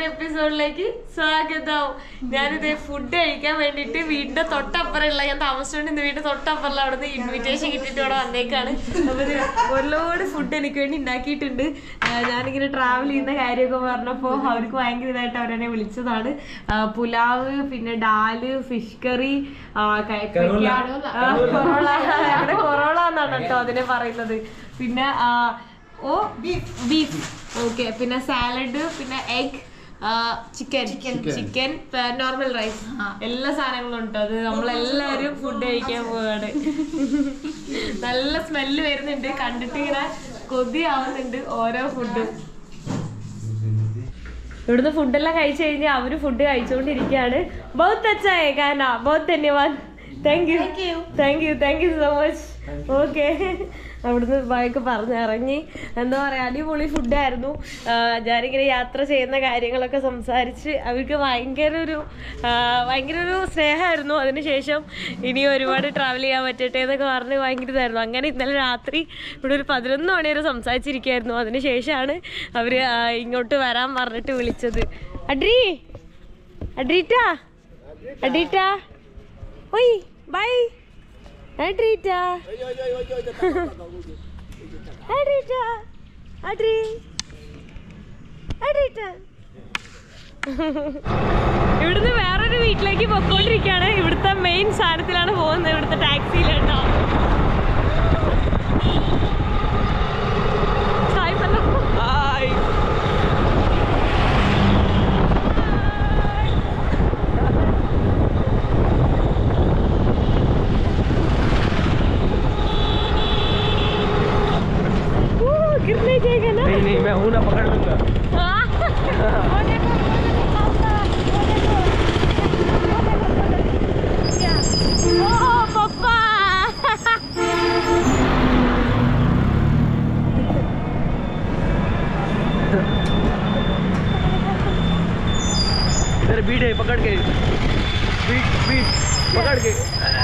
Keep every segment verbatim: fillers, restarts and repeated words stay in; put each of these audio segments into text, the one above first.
പുതിയൊരു എപ്പിസോഡിലേക്ക് സ്വാഗതം. ഞാനിത് ഫുഡ് കഴിക്കാൻ വേണ്ടിട്ട് വീടിന്റെ തൊട്ടപ്പുറമുള്ള ഞാൻ താമസിച്ചുകൊണ്ട് വീടിന്റെ തൊട്ടപ്പുറമുള്ള അവിടെ നിന്ന് ഇൻവിറ്റേഷൻ കിട്ടിയിട്ട് ഇവിടെ വന്നേക്കാണ്. അപ്പൊ ഒരുപാട് ഫുഡ് എനിക്ക് വേണ്ടി ഉണ്ടാക്കിയിട്ടുണ്ട്. ഞാനിങ്ങനെ ട്രാവൽ ചെയ്യുന്ന കാര്യമൊക്കെ പറഞ്ഞപ്പോ അവർക്ക് ഭയങ്കര ഇതായിട്ട് അവരെന്നെ വിളിച്ചതാണ്. പുലാവ്, പിന്നെ ഡാല്, ഫിഷ് കറി, കൊറോള, അവിടെ കൊറോള എന്നാണ് കേട്ടോ അതിനെ പറയുന്നത്. പിന്നെ ഓ ബീഫ്, ഓക്കെ, പിന്നെ സാലഡ്, പിന്നെ egg, chicken chicken normal rice, എല്ലാ സാധനങ്ങളും ഉണ്ട്. അത് നമ്മളെല്ലാവരും ഫുഡ് കഴിക്കാൻ പോവാണ്. നല്ല സ്മെല്ല് വരുന്നുണ്ട്, കണ്ടിട്ട് ഇങ്ങനെ കൊതി ആവുന്നുണ്ട് ഓരോ ഫുഡും. ഇവിടുന്ന് ഫുഡെല്ലാം കഴിച്ചു കഴിഞ്ഞാൽ അവര് ഫുഡ് കഴിച്ചുകൊണ്ടിരിക്കുകയാണ്. ബഹുത് അച്ഛാ ഹൈ ഖാന, ബഹുത് ധന്യവാദ്, thank you thank you thank you so much. Okay, അവിടുന്ന് ബാക്കി പറഞ്ഞിറങ്ങി. എന്താ പറയുക, അടിപൊളി ഫുഡായിരുന്നു. ഞാനിങ്ങനെ യാത്ര ചെയ്യുന്ന കാര്യങ്ങളൊക്കെ സംസാരിച്ച് അവർക്ക് ഭയങ്കര ഒരു ഭയങ്കര ഒരു സ്നേഹമായിരുന്നു. അതിനുശേഷം ഇനി ഒരുപാട് ട്രാവൽ ചെയ്യാൻ പറ്റട്ടെ എന്നൊക്കെ പറഞ്ഞ് ഭയങ്കര ഇതായിരുന്നു. അങ്ങനെ ഇന്നലെ രാത്രി ഇവിടെ ഒരു പതിനൊന്ന് മണി വരെ സംസാരിച്ചിരിക്കുകയായിരുന്നു. അതിനുശേഷമാണ് അവർ ഇങ്ങോട്ട് വരാൻ പറഞ്ഞിട്ട് വിളിച്ചത്. അഡ്രി അഡ്രീറ്റാ അഡ്രീറ്റാ ഓയ് bye Adrita. Adrita. Adri. Adrita. ഇവിടുന്ന് വേറൊരു വീട്ടിലേക്ക് പൊക്കോണ്ടിരിക്കുകയാണ്. ഇവിടുത്തെ മെയിൻ സാധനത്തിലാണ് പോകുന്നത്, ഇവിടുത്തെ ടാക്സിയിലുണ്ടോ. नहीं नहीं मैं हूँ ना, पकड़ लूंगा. इधर बीट है, पकड़ के बीट बीट पकड़ के.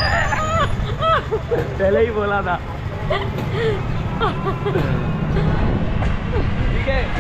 पहले ही बोला था. ठीक है.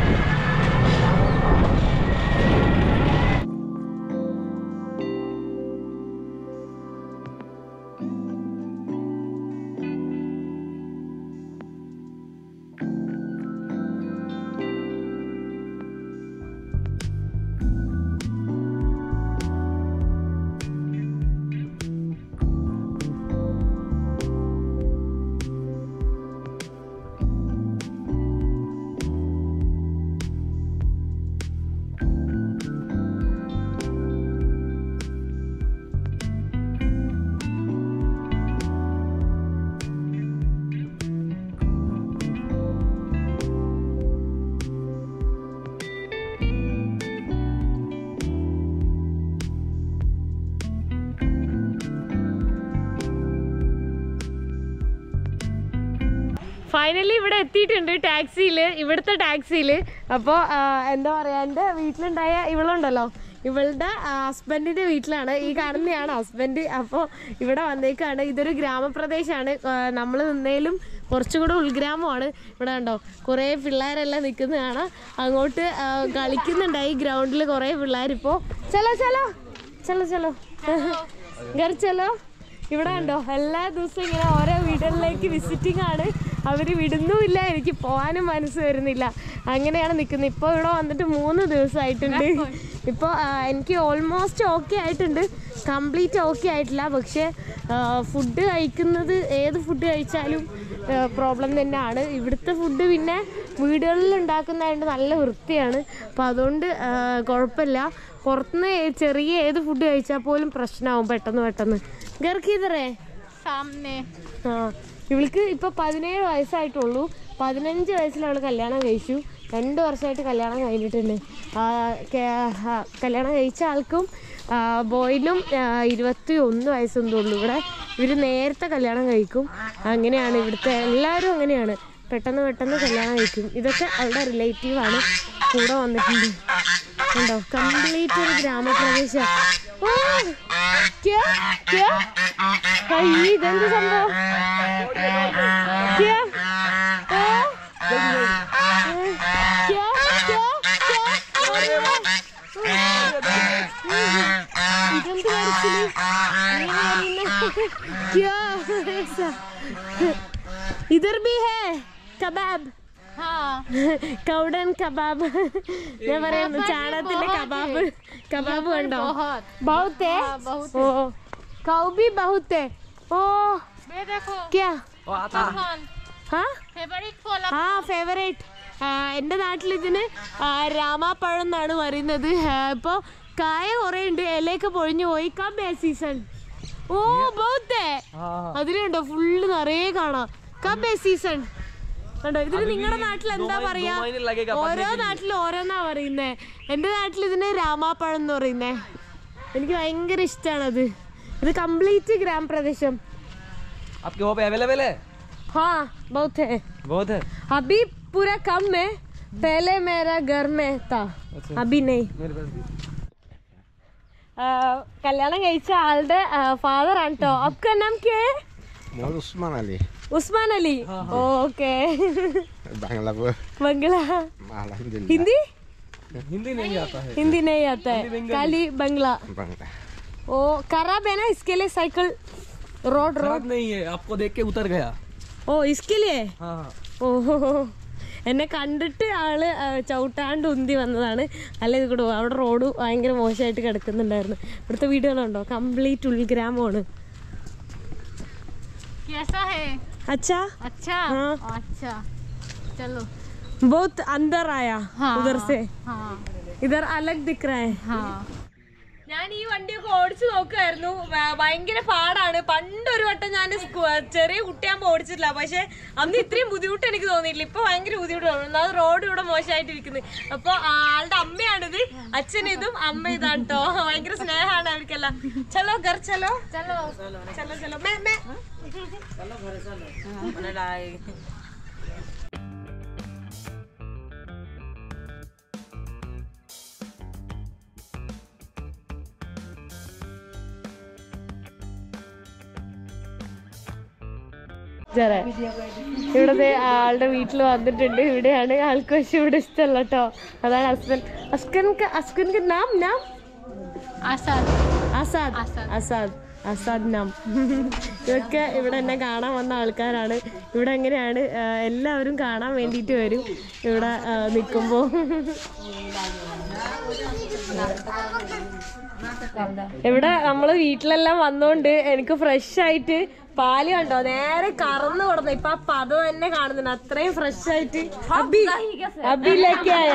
ഫൈനലി ഇവിടെ എത്തിയിട്ടുണ്ട് ടാക്സിയിൽ, ഇവിടുത്തെ ടാക്സിയിൽ. അപ്പോൾ എന്താ പറയുക, എൻ്റെ വീട്ടിലുണ്ടായ ഇവളുണ്ടല്ലോ, ഇവളുടെ ഹസ്ബൻഡിൻ്റെ വീട്ടിലാണ്. ഈ കാണുന്നതാണ് ഹസ്ബൻഡ്. അപ്പോൾ ഇവിടെ വന്നേക്കാണ്. ഇതൊരു ഗ്രാമപ്രദേശമാണ്. നമ്മൾ നിന്നേലും കുറച്ചും കൂടെ ഉൾഗ്രാമമാണ്. ഇവിടെ കണ്ടോ കുറേ പിള്ളേരെല്ലാം നിൽക്കുന്നതാണ്. അങ്ങോട്ട് കളിക്കുന്നുണ്ടായി ഗ്രൗണ്ടിൽ കുറേ പിള്ളേരിപ്പോൾ. ചലോ ചലോ ചലോ ചലോ ഗർ ചലോ. ഇവിടെ കണ്ടോ എല്ലാ ദിവസവും ഇങ്ങനെ ഓരോ വീടുകളിലേക്ക് വിസിറ്റിംഗ് ആണ്. അവർ വിടുന്നുമില്ല, എനിക്ക് പോകാനും മനസ്സ് വരുന്നില്ല. അങ്ങനെയാണ് നിൽക്കുന്നത്. ഇപ്പോൾ ഇവിടെ വന്നിട്ട് മൂന്ന് ദിവസമായിട്ടുണ്ട്. ഇപ്പോൾ എനിക്ക് ഓൾമോസ്റ്റ് ഓക്കെ ആയിട്ടുണ്ട്, കംപ്ലീറ്റ് ഓക്കെ ആയിട്ടില്ല. പക്ഷേ ഫുഡ് കഴിക്കുന്നത്, ഏത് ഫുഡ് കഴിച്ചാലും പ്രോബ്ലം തന്നെയാണ്. ഇവിടുത്തെ ഫുഡ് പിന്നെ വീടുകളിൽ ഉണ്ടാക്കുന്നതായിട്ട് നല്ല വൃത്തിയാണ്. അപ്പോൾ അതുകൊണ്ട് കുഴപ്പമില്ല. പുറത്തുനിന്ന് ചെറിയ ഏത് ഫുഡ് കഴിച്ചാൽ പോലും പ്രശ്നമാവും പെട്ടെന്ന് പെട്ടെന്ന്. ഗർക്കിതറേ സാമനെ. ആ, ഇവൾക്ക് ഇപ്പോൾ പതിനേഴ് വയസ്സായിട്ടുള്ളൂ. പതിനഞ്ച് വയസ്സിൽ അവൾ കല്യാണം കഴിച്ചു. രണ്ട് വർഷമായിട്ട് കല്യാണം കഴിഞ്ഞിട്ടുണ്ട്. കല്യാണം കഴിച്ച ആൾക്കും ബോയിലും ഇരുപത്തി ഒന്ന് വയസ്സൊന്നുള്ളൂ. ഇവിടെ ഇവർ നേരത്തെ കല്യാണം കഴിക്കും. അങ്ങനെയാണ് ഇവിടുത്തെ എല്ലാവരും, അങ്ങനെയാണ് പെട്ടെന്ന് പെട്ടെന്ന് കല്യാണം കഴിക്കും. ഇതൊക്കെ അവളുടെ റിലേറ്റീവാണ്, കൂടെ വന്നിട്ടുണ്ട്. കണ്ടോ, കംപ്ലീറ്റ് ഒരു ഗ്രാമപ്രദേശം. ഇതെന്ത് സംഭവം? क्या क्या क्या क्या क्या ऐसा इधर भी है कबाब കൗഡൻ കബാബ് ഞാൻ പറയുന്നു ചാണകത്തിന്റെ കബാബ് കബാബ് കണ്ടോ ബഹുത്തെ ഓ കൗബി ബഹുത്തെ ഓ ക്യാ ആ ഫേവറേറ്റ് എൻ്റെ നാട്ടിൽ ഇതിന് രാമാപ്പഴം എന്നാണ് പറയുന്നത്. ഇപ്പോൾ കായ കുറേ ഉണ്ട്, ഇലയൊക്കെ പൊഴിഞ്ഞു പോയി. കബ് സീസൺ ഓ ബഹുത്തെ അതിലുണ്ടോ ഫുള്ള് നിറയെ കാണാം. കബ് സീസൺ കണ്ടോ. ഇതിന് നിങ്ങളുടെ നാട്ടിൽ എന്താ പറയാ? ഓരോ നാട്ടിലും ഓരോന്നാ പറയുന്നേ. എൻ്റെ നാട്ടിൽ ഇതിന് രാമാപ്പഴം എന്ന് പറയുന്നേ. എനിക്ക് ഭയങ്കര ഇഷ്ടമാണത്. ഇത് കംപ്ലീറ്റ് ഗ്രാമപ്രദേശം. हाँ बहुत है बहुत है अभी पूरा कम में पहले मेरा घर में था अभी नहीं. കല്യാണം കഴിച്ച ആളുടെ ഫാദർ ആണ് കേട്ടോ. आपका नाम क्या है? उस्मान अली. उस्मान अली ओके. बांग्ला बांग्ला हिंदी हिंदी नहीं आता है. हिंदी नहीं आता है खाली बांग्ला. ओ खराब है ना इसके लिए साइकिल रोड रोड नहीं है. आपको देख के उतर गया. ഓ ഇസ്കിലേ ഓഹോ എന്നെ കണ്ടിട്ട് ആള് ചവിട്ടാണ്ട് ഉന്തി വന്നതാണ്. അല്ല ഇത് കൂടെ അവിടെ റോഡ് ഭയങ്കര മോശമായിട്ട് കിടക്കുന്നുണ്ടായിരുന്നു. ഇവിടുത്തെ വീടുകളുണ്ടോ കംപ്ലീറ്റ് ഉൾഗ്രാമമാണ്. अच्छा अच्छा हाँ अच्छा चलो बहुत अंदर आया उधर से इधर अलग दिख रहा है. ഞാൻ ഈ വണ്ടിയൊക്കെ ഓടിച്ചു നോക്കുമായിരുന്നു. ഭയങ്കര പാടാണ്. പണ്ടൊരു വട്ടം ഞാൻ ചെറിയ കുട്ടിയാകുമ്പോൾ ഓടിച്ചിട്ടില്ല. പക്ഷെ അന്ന് ഇത്രയും ബുദ്ധിമുട്ട് എനിക്ക് തോന്നിയിട്ടില്ല. ഇപ്പൊ ഭയങ്കര ബുദ്ധിമുട്ടാണ്. അത് റോഡ് ഇവിടെ മോശമായിട്ടിരിക്കുന്നത്. അപ്പൊ ആളുടെ അമ്മയാണിത്, അച്ഛൻ ഇതും അമ്മ ഇതാണ് കേട്ടോ. ഭയങ്കര സ്നേഹമാണ് അവർക്കെല്ലാം. ചലോ ഗർ ചലോ ചലോ ചലോ ചലോ മേ മേ ഇവിടത്തെ ആളുടെ വീട്ടിൽ വന്നിട്ടുണ്ട്. ഇവിടെയാണ് ആൾക്ക്. പക്ഷെ ഇവിടെ ഇഷ്ടമല്ല കേട്ടോ. അതാണ് ഹസ്ബൻഡ്. അസ്കൻക്ക് അസ്കൻക്ക് നാം നാം ആസാദ് ആസാദ് ആസാദ് ആസാദ് നാം. ഇതൊക്കെ ഇവിടെ എന്നെ കാണാൻ വന്ന ആൾക്കാരാണ്. ഇവിടെ എങ്ങനെയാണ് എല്ലാവരും കാണാൻ വേണ്ടിയിട്ട് വരും ഇവിടെ നിൽക്കുമ്പോൾ. ഇവിടെ നമ്മള് വീട്ടിലെല്ലാം വന്നോണ്ട് എനിക്ക് ഫ്രഷ് ആയിട്ട് പാല് കണ്ടോ നേരെ കറന്ന് കൊടുന്നു. ഇപ്പൊ ആ പത തന്നെ കാണുന്നുണ്ട്. അത്രയും ഫ്രഷ് ആയിട്ട് അബി അബിലേക്ക് ആയ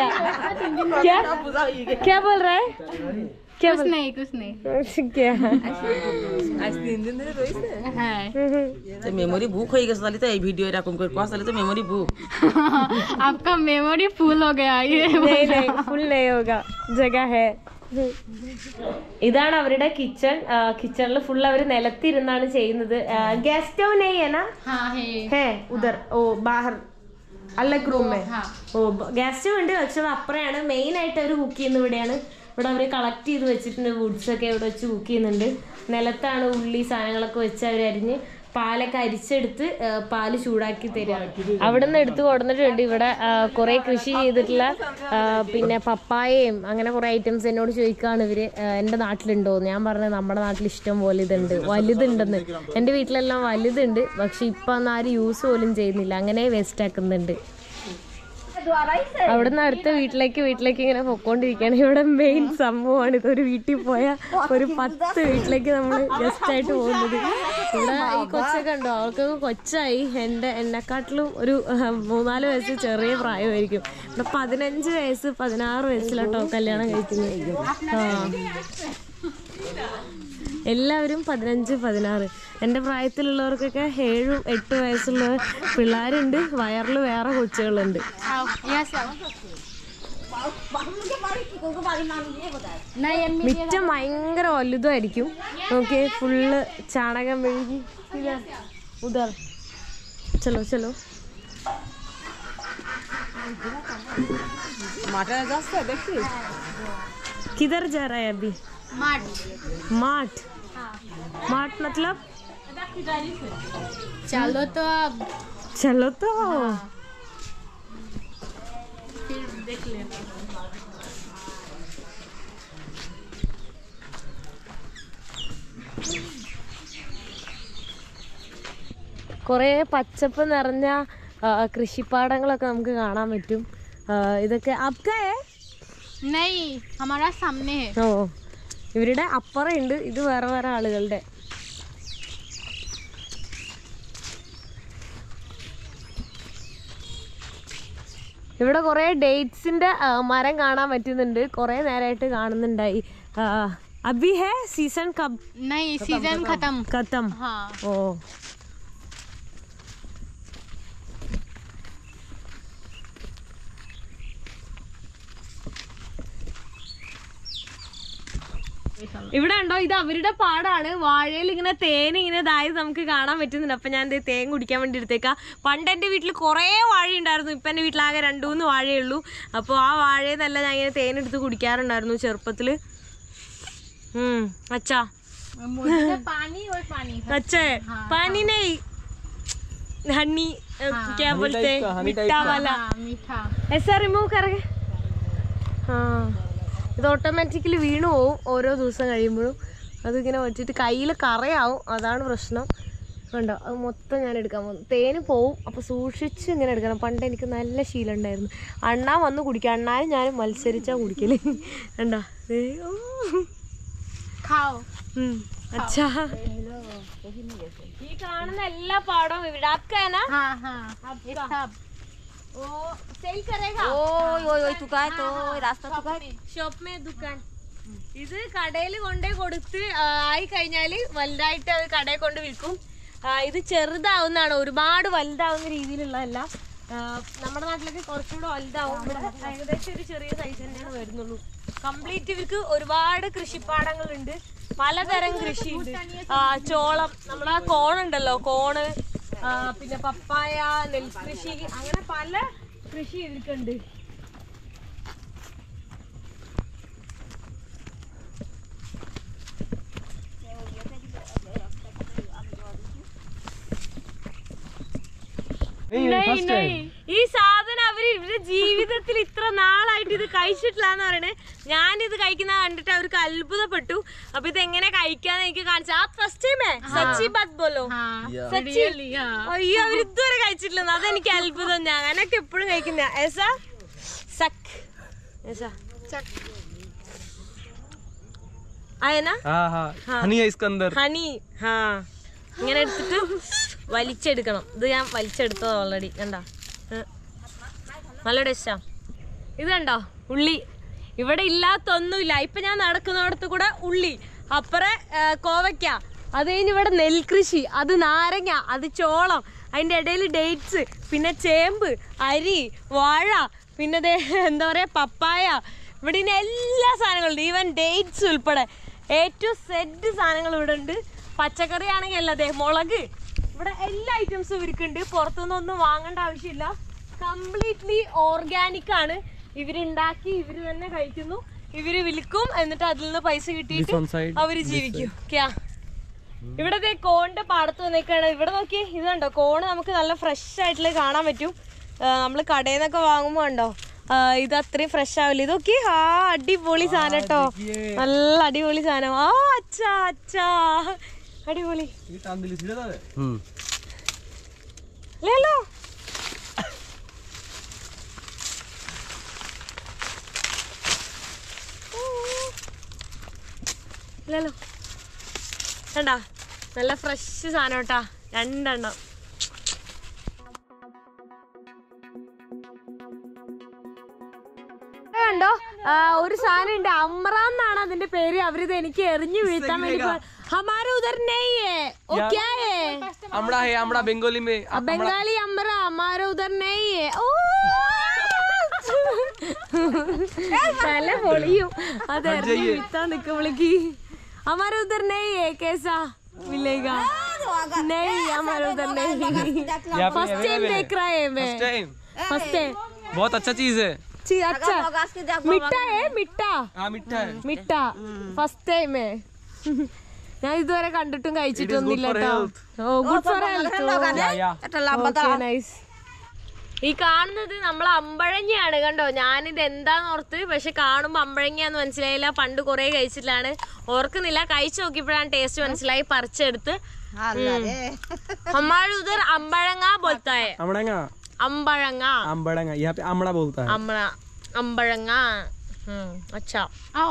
ക്യാ ബോൾ रहा है कुछ नहीं कुछ नहीं क्या आज तीन दिन धरे रोइसे है मेमोरी भूख होई गस साली त ए वीडियो रा कुम कर को साली त मेमोरी भूख आपका मेमोरी फुल हो गया ये नहीं नहीं फुल नहीं होगा जगह है. ഇതാണ് അവരുടെ കിച്ചൺ. കിച്ചണിൽ ഫുൾ അവർ നിലത്തിരുന്നാണ് ചെയ്യുന്നത്. ഗ്യാസ് സ്റ്റവ് നെയ്യന ഹേ ഉദർ ഓ ബാഹർ അല്ലക് റൂം മേ ഓ ഗ്യാസ് സ്റ്റവ് ഉണ്ട്. പക്ഷെ അത് അപ്പുറമാണ്. മെയിൻ ആയിട്ട് അവർ കുക്ക് ചെയ്യുന്നത് ഇവിടെയാണ്. ഇവിടെ അവർ കളക്ട് ചെയ്ത് വെച്ചിട്ടുണ്ട്. വുഡ്സ് ഒക്കെ ഇവിടെ വെച്ച് കുക്ക് ചെയ്യുന്നുണ്ട്. നിലത്താണ് ഉള്ളി സാധനങ്ങളൊക്കെ വെച്ച് അവർ അരിഞ്ഞ് പാലൊക്കെ അരിച്ചെടുത്ത് പാല് ചൂടാക്കി തരികയാണ്. അവിടെ നിന്ന് എടുത്ത് കൊടുത്തിട്ടുണ്ട്. ഇവിടെ കുറെ കൃഷി ചെയ്തിട്ടുള്ള പിന്നെ പപ്പായയും അങ്ങനെ കുറെ ഐറ്റംസ് എന്നോട് ചോദിക്കുകയാണ് ഇവര് എൻ്റെ നാട്ടിലുണ്ടോ. ഞാൻ പറഞ്ഞത് നമ്മുടെ നാട്ടിൽ ഇഷ്ടം പോലെ ഇതുണ്ട്, വലുതുണ്ടെന്ന്. എൻ്റെ വീട്ടിലെല്ലാം വലുതുണ്ട്. പക്ഷെ ഇപ്പൊ ഒന്നും ആരും യൂസ് പോലും ചെയ്യുന്നില്ല. അങ്ങനെ വേസ്റ്റ് ആക്കുന്നുണ്ട്. അവിടുന്ന് അടുത്ത വീട്ടിലേക്ക് വീട്ടിലേക്ക് ഇങ്ങനെ പൊക്കോണ്ടിരിക്കുകയാണ്. ഇവിടെ മെയിൻ സംഭവമാണ് ഇത്. ഒരു വീട്ടിൽ പോയാൽ ഒരു പത്ത് വീട്ടിലേക്ക് നമ്മൾ ഗസ്റ്റ് ആയിട്ട് പോകുന്നത്. ഇവിടെ ഈ കൊച്ചൊക്കെ ഉണ്ടോ, അവൾക്കൊക്കെ കൊച്ചായി. എൻ്റെ എന്നെക്കാട്ടിലും ഒരു മൂന്നാല് വയസ്സ് ചെറിയ പ്രായമായിരിക്കും. ഇവിടെ പതിനഞ്ച് വയസ്സ് പതിനാറ് വയസ്സിലാട്ടോ കല്യാണം കഴിക്കുന്നത്. ആ എല്ലാവരും പതിനഞ്ച് പതിനാറ്. എൻ്റെ പ്രായത്തിലുള്ളവർക്കൊക്കെ ഏഴും എട്ട് വയസ്സുള്ള പിള്ളേരുണ്ട്. വയറിൽ വേറെ കൊച്ചുകളുണ്ട്. മിറ്റം ഭയങ്കര വലുതായിരിക്കും. നോക്കി ഫുള്ള് ചാണകം മെഴുകി. ഉദാർ ചലോ ചലോ किधर जा रहा है अभी? माठ माठ माठ मतलब चलो तो अब चलो तो फिर देख ले. കുറേ പച്ചപ്പ് നിറഞ്ഞ കൃഷിപ്പാടങ്ങളൊക്കെ നമുക്ക് കാണാൻ പറ്റും. ഇതൊക്കെ ഓ ഇവരുടെ അപ്പുറം ഉണ്ട്, ഇത് വേറെ വേറെ ആളുകളുടെ. ഇവിടെ കുറേ ഡേറ്റ്സിന്റെ മരം കാണാൻ പറ്റുന്നുണ്ട്, കുറേ നേരമായിട്ട് കാണുന്നുണ്ടായി. अभी है सीजन कब? नहीं सीजन खत्म खत्म हाँ ओ ഇവിടെ ഉണ്ടോ, ഇത് അവരുടെ പാടാണ്. വാഴയിൽ ഇങ്ങനെ തേൻ ഇങ്ങനെ ഇതായത് നമുക്ക് കാണാൻ പറ്റുന്നുണ്ട്. അപ്പൊ ഞാൻ തേൻ കുടിക്കാൻ വേണ്ടി എടുത്തേക്കാം. പണ്ട് എൻ്റെ വീട്ടിൽ കുറേ വാഴ ഉണ്ടായിരുന്നു, ഇപ്പൊ എൻ്റെ വീട്ടിലാകെ രണ്ടു മൂന്ന് വാഴയേ ഉള്ളൂ. അപ്പോൾ ആ വാഴയെന്നല്ല ഞാൻ ഇങ്ങനെ തേൻ എടുത്ത് കുടിക്കാറുണ്ടായിരുന്നു ചെറുപ്പത്തില്. हम्म अच्छा पानी और पानी अच्छा है पानी नहीं हनी क्या बोलते हैं मीठा वाला मीठा ऐसा रिमूव करके हाँ ഇത് ഓട്ടോമാറ്റിക്കലി വീണു പോവും ഓരോ ദിവസം കഴിയുമ്പോഴും. അതിങ്ങനെ വെച്ചിട്ട് കയ്യിൽ കറയാവും, അതാണ് പ്രശ്നം. കണ്ടോ അത് മൊത്തം ഞാൻ എടുക്കാൻ പോകുന്നു. തേന് പോവും, അപ്പോൾ സൂക്ഷിച്ച് ഇങ്ങനെ എടുക്കണം. പണ്ട് എനിക്ക് നല്ല ശീലം ഉണ്ടായിരുന്നു. അണ്ണാൻ വന്ന് കുടിക്കുക, അണ്ണാനും ഞാനും മത്സരിച്ചാൽ കുടിക്കല്. കണ്ടോ അച്ഛാ ഈ കാണുന്ന എല്ലാ പാടവും ഇവിടെ ഇത് കടയിൽ കൊണ്ടേ കൊടുത്ത് ആയി കഴിഞ്ഞാല് വലുതായിട്ട് അത് കടയിൽ കൊണ്ട് വിൽക്കും. ഇത് ചെറുതാവുന്നതാണ്, ഒരുപാട് വലുതാവുന്ന രീതിയിലുള്ളതല്ല. നമ്മുടെ നാട്ടിലൊക്കെ കുറച്ചുകൂടെ വലുതാവും. ഏകദേശം ഒരു ചെറിയ സൈസ് തന്നെയാണ് വരുന്നുള്ളൂ. കംപ്ലീറ്റ് ഇവർക്ക് ഒരുപാട് കൃഷിപ്പാടങ്ങളുണ്ട്, പലതരം കൃഷിയുണ്ട്. ചോളം, നമ്മളെ കോണുണ്ടല്ലോ, കോണ്, പിന്നെ പപ്പായ, നെൽകൃഷി, അങ്ങനെ പല കൃഷി ഇവർക്കുണ്ട്. ഈ സാധനം അവര് ഇവരുടെ ജീവിതത്തിൽ ഇത്ര നാളായിട്ട് ഇത് കഴിച്ചിട്ടില്ലാന്ന് പറയണേ. ഞാനിത് കഴിക്കുന്ന കണ്ടിട്ട് അവർക്ക് അത്ഭുതപ്പെട്ടു. അപ്പൊ ഇത് എങ്ങനെ കഴിക്കാന്ന് എനിക്ക് കാണിച്ചു. ആ ഫസ്റ്റ് ടൈമേ സച്ചി ബാത് ബോലോ സച്ചി അയ്യോ അവർ ഇതുവരെ കഴിച്ചിട്ടില്ലെന്ന്, അതെനിക്ക് അത്ഭുതം. ഞാനൊക്കെ എപ്പോഴും കഴിക്കുന്ന ऐसा सक ऐसा आया ना हाँ हाँ हनी है इसके अंदर ഹണി. ഹാ ഇങ്ങനെ എടുത്തിട്ട് വലിച്ചെടുക്കണം. ഇത് ഞാൻ വലിച്ചെടുത്തത് ഓൾറെഡി. കണ്ടോ നല്ല ടേസ്റ്റാ. ഇത് കണ്ടോ ഉള്ളി, ഇവിടെ ഇല്ലാത്തൊന്നുമില്ല. ഇപ്പൊ ഞാൻ നടക്കുന്നിടത്ത് കൂടെ ഉള്ളി, അപ്പുറേ കോവയ്ക്ക, അത് കഴിഞ്ഞ് ഇവിടെ നെൽകൃഷി, അത് നാരങ്ങ, അത് ചോളം, അതിൻ്റെ ഇടയിൽ ഡേറ്റ്സ്, പിന്നെ ചേമ്പ്, അരി, വാഴ, പിന്നെ എന്താ പറയാ പപ്പായ. ഇവിടെ ഇനി എല്ലാ സാധനങ്ങളും, ഈവൻ ഡേറ്റ്സ് ഉൾപ്പെടെ എ ടു സെഡ് സാധനങ്ങൾ ഇവിടെ ഉണ്ട്. പച്ചക്കറി ആണെങ്കിൽ അല്ലാതെ മുളക്, ഇവിടെ എല്ലാ ഐറ്റംസും ഇവർക്കുണ്ട്. പുറത്തുനിന്നൊന്നും വാങ്ങേണ്ട ആവശ്യമില്ല. കംപ്ലീറ്റ്ലി ഓർഗാനിക് ആണ്. ഇവരുണ്ടാക്കി ഇവര് തന്നെ കഴിക്കുന്നു, ഇവര് വിൽക്കും, എന്നിട്ട് അതിൽ നിന്ന് പൈസ കിട്ടിയിട്ട് അവര് ജീവിക്കും. ക്യാ ഇവിടത്തെ കോണിന്റെ പാടത്ത് വന്നേക്കാണ്. ഇവിടെ നോക്കി ഇത് കണ്ടോ, കോണ് നമുക്ക് നല്ല ഫ്രഷ് ആയിട്ടുള്ള കാണാൻ പറ്റും. നമ്മൾ കടയിൽ നിന്നൊക്കെ വാങ്ങുമ്പോ കണ്ടോ ഇത് അത്രയും ഫ്രഷ് ആവില്ല. ഇത് നോക്കി ആ അടിപൊളി സാധനം കേട്ടോ, നല്ല അടിപൊളി സാധനം. ആ അച്ഛാ അച്ഛാ അടിപൊളി ലേലോ. ലേലോ കണ്ടാ നല്ല ഫ്രഷ് സാധനം കേട്ടാ, രണ്ടെണ്ണം. കണ്ടോ ഒരു സാധനം ഉണ്ട്, അമ്ര എന്നാണ് അതിന്റെ പേര്. അവരിത് എനിക്ക് എറിഞ്ഞു വീഴ്ത്താൻ വേണ്ടി. हमारे उधर नहीं है, वो क्या है? अमड़ा है, अमड़ा बंगाली में बंगाली अमरा, हमारे उधर नहीं है. ओ पहले बोलियो അത് എറിഞ്ഞു വീഴ്ത്താൻ നിൽക്കുമ്പോഴേക്ക് हमारे उधर नहीं है, कैसा मिलेगा? नहीं हमारे उधर नहीं. फर्स्ट टाइम देख रहा है मैं, फर्स्ट टाइम. बहुत अच्छा चीज है. अच्छा मिठा है, मिठा. हाँ मिठा है, मिठा. फर्स्ट टाइम है. ഞാൻ ഇതുവരെ കണ്ടിട്ടും കഴിച്ചിട്ടൊന്നുമില്ല കേട്ടോ. Oh good for health. Nice. ഈ കാണുന്നത് നമ്മൾ അമ്പഴങ്ങയാണ്. കണ്ടോ ഞാനിത് എന്താന്ന് ഓർത്ത്, പക്ഷെ കാണുമ്പോൾ അമ്പഴങ്ങയാന്ന് മനസ്സിലായില്ല. പണ്ട് കുറെ കഴിച്ചിട്ടാണ്, ഓർക്കുന്നില്ല. കഴിച്ചു നോക്കിയപ്പോഴാണ് ടേസ്റ്റ് മനസ്സിലായി. പറിച്ചെടുത്ത് हमारे उधर अम्बड़ंगा बोलता है। अमड़ंगा अम्बड़ंगा अम्बड़ंगा यहाँ पे अमड़ा बोलता है अम्बड़ा अम्बड़ंगा अच्छा आओ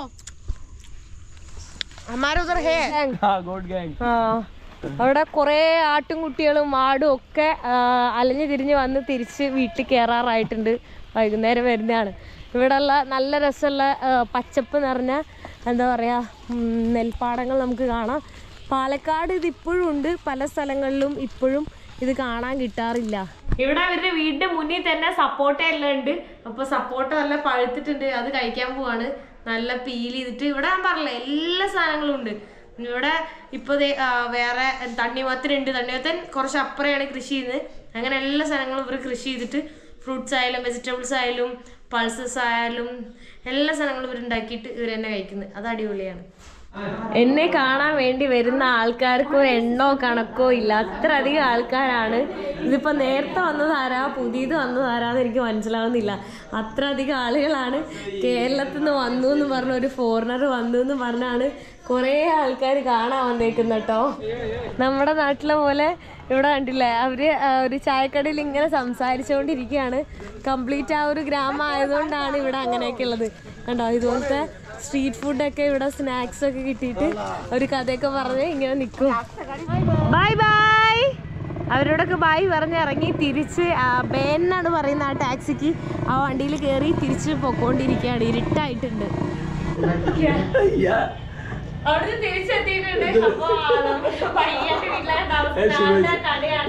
हमारे उधर है हाँ गोट गैंग അവിടെ കുറേ ആട്ടും കുട്ടികളും ആടും ഒക്കെ അലഞ്ഞു തിരിഞ്ഞ് വന്ന് തിരിച്ച് വീട്ടിൽ കയറാറായിട്ടുണ്ട്. വൈകുന്നേരം വരുന്നതാണ്. ഇവിടെയുള്ള നല്ല രസമുള്ള പച്ചപ്പ് നിറഞ്ഞ എന്താ പറയുക നെൽപ്പാടങ്ങൾ നമുക്ക് കാണാം. പാലക്കാട് ഇത് ഇപ്പോഴും ഉണ്ട്, പല സ്ഥലങ്ങളിലും ഇപ്പോഴും ഇത് കാണാൻ കിട്ടാറില്ല. ഇവിടെ അവരുടെ വീടിന്റെ മുന്നിൽ തന്നെ സപ്പോട്ട എല്ലാം ഉണ്ട്. അപ്പോൾ സപ്പോട്ട നല്ല പഴുത്തിട്ടുണ്ട്, അത് കഴിക്കാൻ പോവാണ്. നല്ല പീൽ ചെയ്തിട്ട് ഇവിടെ ഞാൻ പറഞ്ഞില്ല എല്ലാ സാധനങ്ങളും ഉണ്ട്. ഇവിടെ ഇപ്പോൾ വേറെ തണ്ണിമത്തനുണ്ട്. തണ്ണിമത്തൻ കുറച്ച് അപ്പുറയാണ് കൃഷി ചെയ്യുന്നത്. അങ്ങനെ എല്ലാ സാധനങ്ങളും ഇവർ കൃഷി ചെയ്തിട്ട് ഫ്രൂട്ട്സ് ആയാലും വെജിറ്റബിൾസ് ആയാലും പൾസസ് ആയാലും എല്ലാ സാധനങ്ങളും ഇവർ ഉണ്ടാക്കിയിട്ട് ഇവർ തന്നെ കഴിക്കുന്നത്. അത് അടിപൊളിയാണ്. എന്നെ കാണാൻ വേണ്ടി വരുന്ന ആൾക്കാർക്ക് ഒരു എണ്ണോ കണക്കോ ഇല്ല, അത്ര അധികം ആൾക്കാരാണ്. ഇതിപ്പോൾ നേരത്തെ വന്നതാരാ പുതിയത് വന്നതാരാന്ന് എനിക്ക് മനസ്സിലാവുന്നില്ല. അത്ര അധികം ആളുകളാണ്. കേരളത്തിൽ നിന്ന് വന്നു എന്ന് പറഞ്ഞ ഒരു ഫോറിനർ വന്നു എന്ന് പറഞ്ഞാണ് കുറേ ആൾക്കാർ കാണാൻ വന്നേക്കുന്നത് കേട്ടോ. നമ്മുടെ നാട്ടിലെ പോലെ ഇവിടെ കണ്ടില്ലേ അവര് ഒരു ചായക്കടയിൽ ഇങ്ങനെ സംസാരിച്ചുകൊണ്ടിരിക്കുകയാണ്. കംപ്ലീറ്റ് ആ ഒരു ഗ്രാമം ആയതുകൊണ്ടാണ് ഇവിടെ അങ്ങനെയൊക്കെ ഉള്ളത് കണ്ടോ. ഇതുപോലത്തെ സ്ട്രീറ്റ് ഫുഡൊക്കെ ഇവിടെ സ്നാക്സ് ഒക്കെ കിട്ടിയിട്ട് ഒരു കഥയൊക്കെ പറഞ്ഞ് ഇങ്ങനെ നിൽക്കും. ബൈ ബൈ അവരോടൊക്കെ ബായ് പറഞ്ഞ് ഇറങ്ങി തിരിച്ച് ബേൻ എന്നാണ് പറയുന്നത് ആ ടാക്സിക്ക്. ആ വണ്ടിയിൽ കയറി തിരിച്ച് പൊക്കോണ്ടിരിക്കുകയാണ്. ഇരുട്ടായിട്ടുണ്ട്. അവിടുന്ന് തിരിച്ചെത്തിയിട്ടുണ്ട്. അപ്പൊ പയ്യന്റെ വീട്ടിലെ കടയാണ്.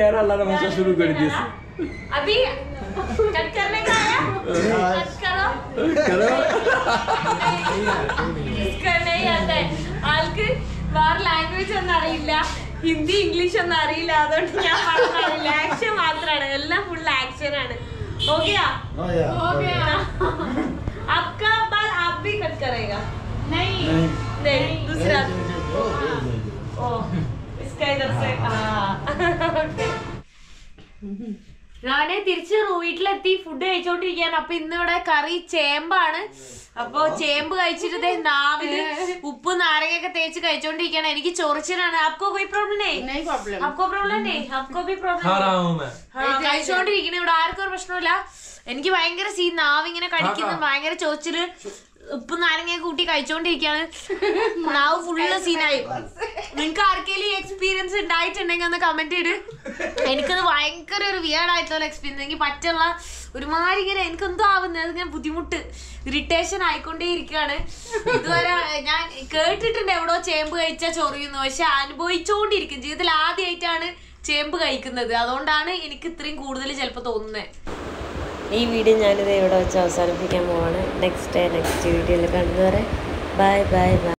अभी कट करने का है कट करो करो इसका नहीं आता है ആൾക്ക് വേറെ ലാംഗ്വേജ് ഒന്നും അറിയില്ല, ഹിന്ദി ഇംഗ്ലീഷ് ഒന്നും അറിയില്ല. അതുകൊണ്ട് ഞാൻ പറഞ്ഞില്ല, ആക്ഷൻ മാത്രമാണ്, എല്ലാം ഫുൾ ആക്ഷൻ ആണ്. हो गया हो गया आपका बाल आप भी कट करेगा नहीं नहीं दूसरा ओ इसका इधर से हाँ ഞാന് തിരിച്ച് വീട്ടിലെത്തി ഫുഡ് കഴിച്ചോണ്ടിരിക്കുകയാണ്. അപ്പൊ ഇന്നിവിടെ കറി ചേമ്പാണ്. അപ്പൊ ചേമ്പ് കഴിച്ചിട്ട് നാവില് ഉപ്പ് നാരങ്ങയൊക്കെ തേച്ച് കഴിച്ചോണ്ടിരിക്കുകയാണ്. എനിക്ക് ചൊറിച്ചിലാണ്. आपको कोई प्रॉब्लम नहीं नहीं प्रॉब्लम आपको प्रॉब्लम नहीं आपको भी प्रॉब्लम കഴിച്ചോണ്ടിരിക്കണ ഇവിടെ ആർക്കും ഒരു പ്രശ്നമില്ല. എനിക്ക് ഭയങ്കര സീ നാവിങ്ങനെ കടിക്കുന്നു, ഭയങ്കര ചോച്ചില് ഉപ്പ് നാരങ്ങ കൂട്ടി കഴിച്ചോണ്ടിരിക്കാണ്. നാവ് ഫുള്ള് സീനായി. നിങ്ങക്ക് ആർക്കെങ്കിലും എക്സ്പീരിയൻസ് ഉണ്ടായിട്ടുണ്ടെങ്കിൽ ഒന്ന് കമന്റ് ചെയ്ത്. എനിക്കത് ഭയങ്കര ഒരു വിയേർഡ് ആയിട്ടുള്ള എക്സ്പീരിയൻസ്. എനിക്ക് പറ്റുള്ള ഒരുമാതിരി ഇങ്ങനെ എനിക്കെന്തോ ആവുന്നത് ഇങ്ങനെ ബുദ്ധിമുട്ട് ഇറിറ്റേഷൻ ആയിക്കൊണ്ടേ ഇരിക്കുകയാണ്. ഇതുവരെ ഞാൻ കേട്ടിട്ടുണ്ട് എവിടോ ചേമ്പ് കഴിച്ചാൽ ചൊറിയുന്നു, പക്ഷെ അനുഭവിച്ചോണ്ടിരിക്കും. ജീവിതത്തിൽ ആദ്യമായിട്ടാണ് ചേമ്പ് കഴിക്കുന്നത്. അതുകൊണ്ടാണ് എനിക്ക് ഇത്രയും കൂടുതൽ ചിലപ്പോൾ തോന്നുന്നത്. ഈ വീഡിയോ ഞാനിത് ഇവിടെ വെച്ച് അവസാനിപ്പിക്കാൻ പോവാണ്. നെക്സ്റ്റ് ഡേ നെക്സ്റ്റ് വീഡിയോയിൽ കാണുന്നവരെ ബൈ ബൈ ബൈ.